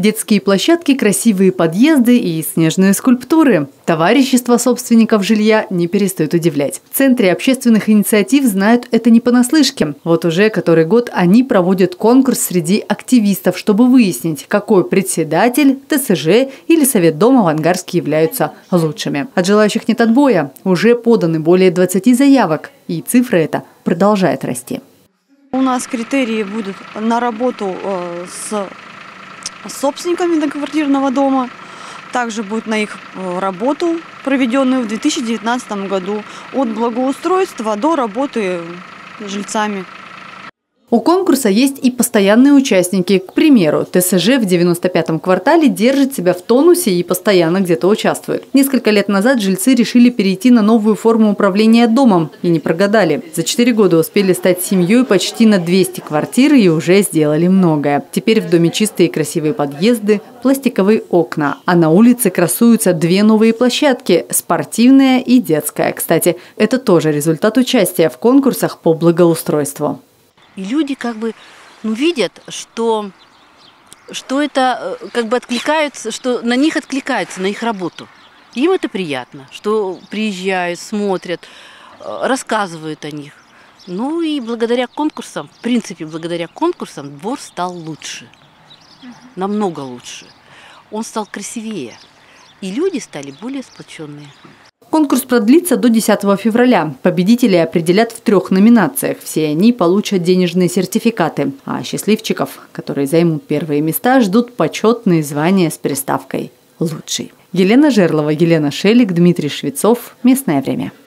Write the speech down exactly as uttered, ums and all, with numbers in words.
Детские площадки, красивые подъезды и снежные скульптуры. Товарищество собственников жилья не перестают удивлять. В Центре общественных инициатив знают это не понаслышке. Вот уже который год они проводят конкурс среди активистов, чтобы выяснить, какой председатель, ТСЖ или Совет дома в Ангарске являются лучшими. От желающих нет отбоя. Уже поданы более двадцати заявок. И цифра эта продолжает расти. У нас критерии будут на работу с собственниками многоквартирного дома. Также будет на их работу, проведенную в две тысячи девятнадцатом году, от благоустройства до работы с жильцами. У конкурса есть и постоянные участники. К примеру, ТСЖ в девяносто пятом квартале держит себя в тонусе и постоянно где-то участвует. Несколько лет назад жильцы решили перейти на новую форму управления домом и не прогадали. За четыре года успели стать семьей почти на двести квартир и уже сделали многое. Теперь в доме чистые и красивые подъезды, пластиковые окна. А на улице красуются две новые площадки – спортивная и детская. Кстати, это тоже результат участия в конкурсах по благоустройству. И люди как бы ну, видят, что, что это как бы откликаются, что на них откликаются, на их работу. Им это приятно, что приезжают, смотрят, рассказывают о них. Ну и благодаря конкурсам, в принципе, благодаря конкурсам двор стал лучше, намного лучше. Он стал красивее, и люди стали более сплоченные. Конкурс продлится до десятого февраля. Победителей определят в трех номинациях. Все они получат денежные сертификаты. А счастливчиков, которые займут первые места, ждут почетные звания с приставкой «Лучший». Елена Жерлова, Елена Шелик, Дмитрий Швецов. Местное время.